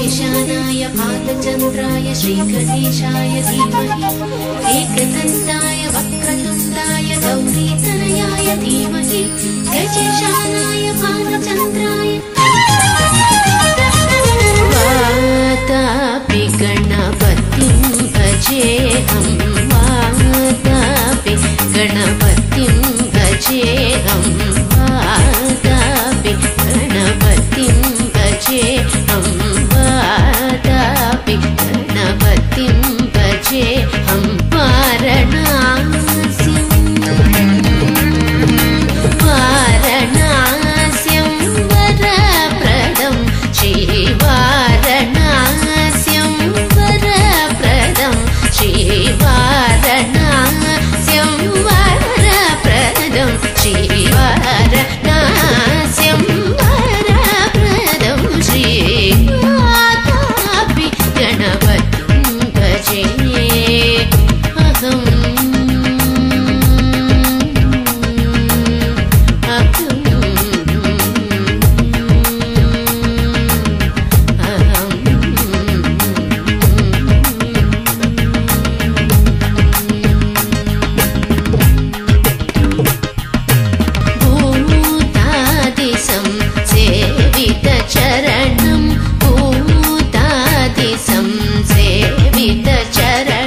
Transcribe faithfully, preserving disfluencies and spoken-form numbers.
ईशानाय पादचन्द्राय श्रीगणेशाय धीमहि एकदन्ताय वक्रतुण्डाय गौरीतनयाय धीमहि गजेशानाय पादचन्द्राय वातापि गणपतिं भजेऽहं वातापि गणपतिं भजेऽहं वातापि गणपतिं भजेऽहं वातापि गणपतिं भजेऽहं वारणास्यं वारणास्यं वरप्रदं श्रीवारणास्यं वरप्रदं श्रीवारणास्यं वरप्रदं श्रीवारणास्यं वरप्रदं श्रीवातापि गणपतिं भजे अहम् चरणं भूतादिसं सेवितचरणं